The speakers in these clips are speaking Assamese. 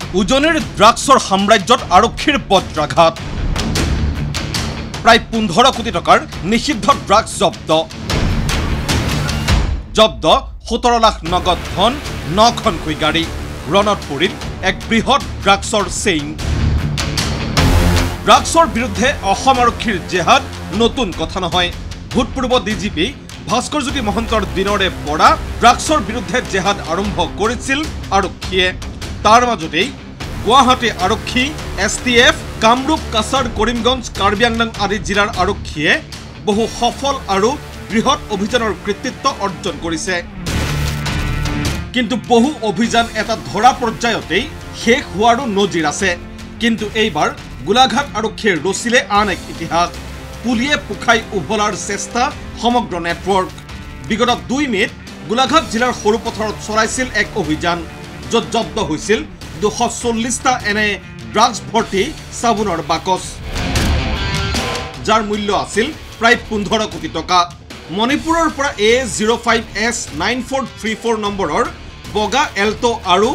উজনিৰ ড্ৰাগছৰ সাম্ৰাজ্যত আৰক্ষীৰ বজ্ৰাঘাত প্ৰায় 15 কোটি টকাৰ নিষিদ্ধ ড্ৰাগছ জব্দ 17 লাখ নগদ ধন 9খনকৈ গাড়ী ৰণত পৰিল এক বৃহৎ ড্ৰাগছৰ চেইন ড্ৰাগছৰ বিৰুদ্ধে অসম আৰক্ষীৰ জেহাদ নতুন কথা নহয় ভূতপূৰ্ব ডিজিপি ভাস্কৰজ্যোতি মহন্তৰ দিনৰে পৰা ড্ৰাগছৰ বিৰুদ্ধে জেহাদ আৰম্ভ কৰিছিল আৰক্ষীয়ে তাৰ মাজতেই গুৱাহাটী আৰক্ষী STF কামৰূপ কাছাৰ কৰিমগঞ্জ কাৰ্বি আংলং আদি জিলাৰ আৰক্ষীয়ে বহু সফল আৰু বৃহৎ অভিযানৰ কৃতিত্ব অৰ্জন কৰিছে কিন্তু বহু অভিযান এটা ধৰা পৰ্যায়তেই শেষ হোৱাৰো নজিৰ আছে কিন্তু এইবাৰ গোলাঘাট আৰক্ষীৰ ৰচিলে আন এক ইতিহাস পুলিয়ে পুখাই উভলাৰ চেষ্টা সমগ্ৰ নেটৱৰ্ক বিগত 2 মেত গোলাঘাট জিলাৰ সৰুপথাৰত চলাইছিল এক অভিযান য'ত জব্দ হৈছিল 240টা এনে ড্ৰাগছ ভৰ্তি সাবুনৰ বাকচ যাৰ মূল্য আছিল প্ৰায় 15 কোটি টকা মণিপুৰৰ পৰা A05S9434 নম্বৰৰ বগা এল্টো আৰু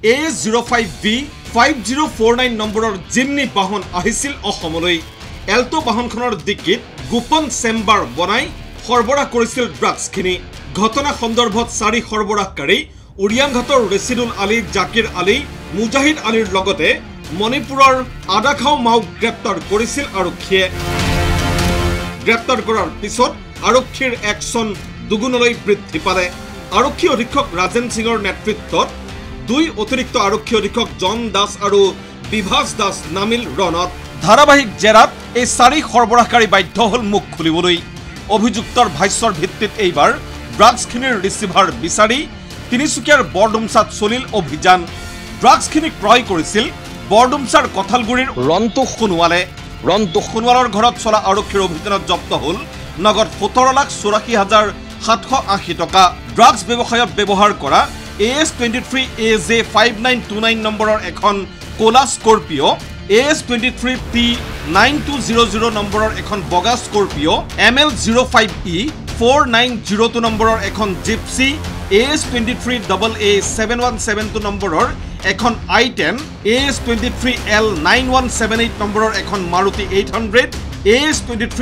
A05B5049 নম্বৰৰ জিমনি বাহন আহিছিল অসমলৈ এল্টো বাহনখনৰ ডিক্কিত গোপন চেম্বাৰ বনাই সৰবৰাহ কৰিছিল ড্ৰাগছখিনি ঘটনা সন্দৰ্ভত 4 সৰবৰাহকাৰী উৰিয়াংঘাটৰ ৰেছিদুল আলী জাকিৰ আলী মুজাহিদ আলীৰ লগতে মণিপুৰৰ আদাখাও মাওক গ্ৰেপ্তাৰ কৰিছিল আৰক্ষীয়ে গ্ৰেপ্তাৰ কৰাৰ পিছত আৰক্ষীৰ একশন দুগুণলৈ বৃদ্ধি পালে আৰক্ষী অধীক্ষক ৰাজেন সিঙৰ নেতৃত্বত 2 অতিৰিক্ত আৰক্ষী অধীক্ষক জন দাস আৰু বিভাস দাস নামিল ৰণত ধাৰাবাহিক জেৰাত এই 4 সৰবৰাহকাৰী বাধ্য হল মুখ খুলিবলৈ অভিযুক্তৰ ভাষ্যৰ ভিত্তিত এইবাৰ ড্ৰাগছখিনিৰ ৰিচিভাৰ বিচাৰি তিনিচুকীয়াৰ বৰডুমচাত চলিল অভিযান ড্ৰাগছখিনি ক্ৰয় কৰিছিল বৰডুমচাৰ কঠালগুৰিৰ ৰন্তু সোণোৱালৰ ঘৰত চলা আৰক্ষীৰ অভিযানত জব্দ হল নগদ 17,84,780 টকা ড্ৰাগছ ব্যৱসায়ত ব্যৱহাৰ কৰা AS23 AJ5929 নম্বৰৰ এখন কোলা স্কৰপিঅ AS23T 9200 নম্বৰৰ এখন বগা স্কৰপিঅ ML05E 4902 নম্বৰৰ এখন জিপসি AS23 AA7172 নম্বৰৰ এখন I10 AS23L 9178 নম্বৰৰ এখন মাৰুতি 800 AS23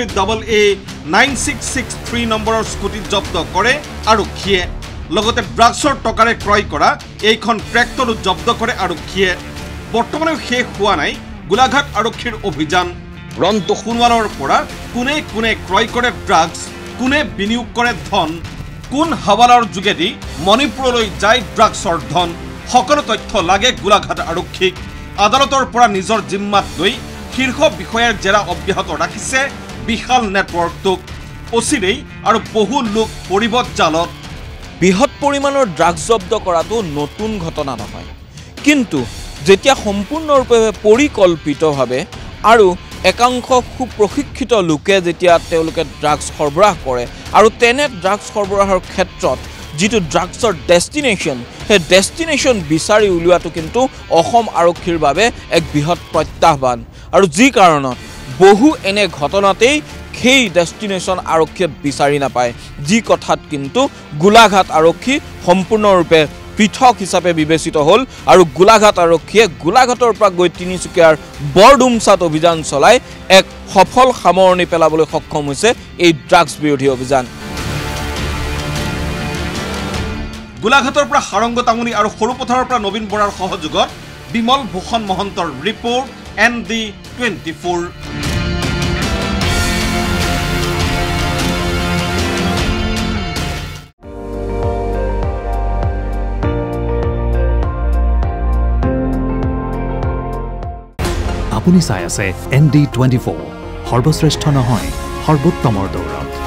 AA9663 নম্বৰৰ স্কুটি জব্দ কৰে আৰক্ষীয়ে লগতে ড্ৰাগছৰ টকাৰে ক্ৰয় কৰা এইখন ট্ৰেক্টৰো জব্দ কৰে আৰক্ষীয়ে বৰ্তমানে শেষ হোৱা নাই গোলাঘাট আৰক্ষীৰ অভিযান ৰন্তু সোণোৱালৰ পৰা কোনে কোনে ক্ৰয় কৰে ড্ৰাগছ কোনে বিনিয়োগ কৰে ধন কোন হাৱালাৰ যোগেদি মণিপুৰলৈ যায় ড্ৰাগছৰ ধন সকলো তথ্য লাগে গোলাঘাট আৰক্ষীক আদালতৰ পৰা নিজৰ জিম্মাত লৈ শীৰ্ষ বিষয়াৰ জেৰা অব্যাহত ৰাখিছে বিশাল নেটৱৰ্কটোক অচিৰেই আৰু বহু লোক পৰিব জালত বৃহৎ পৰিমাণৰ ড্ৰাগছ জব্দ কৰাটো নতুন ঘটনা নহয় কিন্তু যেতিয়া সম্পূৰ্ণৰূপে পৰিকল্পিতভাৱে আৰু একাংশ সুপ্ৰশিক্ষিত লোকে যেতিয়া তেওঁলোকে ড্ৰাগছ সৰবৰাহ কৰে আৰু তেনে ড্ৰাগছ সৰবৰাহৰ ক্ষেত্ৰত যিটো ড্ৰাগছৰ ডেষ্টিনেশ্যন সেই ডেষ্টিনেশ্যন বিচাৰি উলিওৱাটো কিন্তু অসম আৰক্ষীৰ বাবে এক বৃহৎ প্ৰত্যাহ্বান আৰু যি কাৰণত বহু এনে ঘটনাতেই সেই ডেষ্টিনেশ্যন আৰক্ষীয়ে বিচাৰি নাপায় যি কথাত কিন্তু গোলাঘাট আৰক্ষী সম্পূৰ্ণৰূপে পৃথক হিচাপে বিবেচিত হল আৰু গোলাঘাট আৰক্ষীয়ে গোলাঘাটৰ পৰা গৈ তিনিচুকীয়াৰ বৰডুমচাত অভিযান চলাই এক সফল সামৰণি পেলাবলৈ সক্ষম হৈছে এই ড্ৰাগছ বিৰোধী অভিযান গোলাঘাটৰ পৰা হাৰংগ তামুলী আৰু সৰুপথাৰৰ পৰা নবীন বৰাৰ সহযোগত বিমল ভূষণ মহন্তৰ ৰিপৰ্ট ND24 আপুনি চাই আছে ND24 সৰ্বশ্ৰেষ্ঠ নহয় সৰ্বোত্তমৰ দৌৰত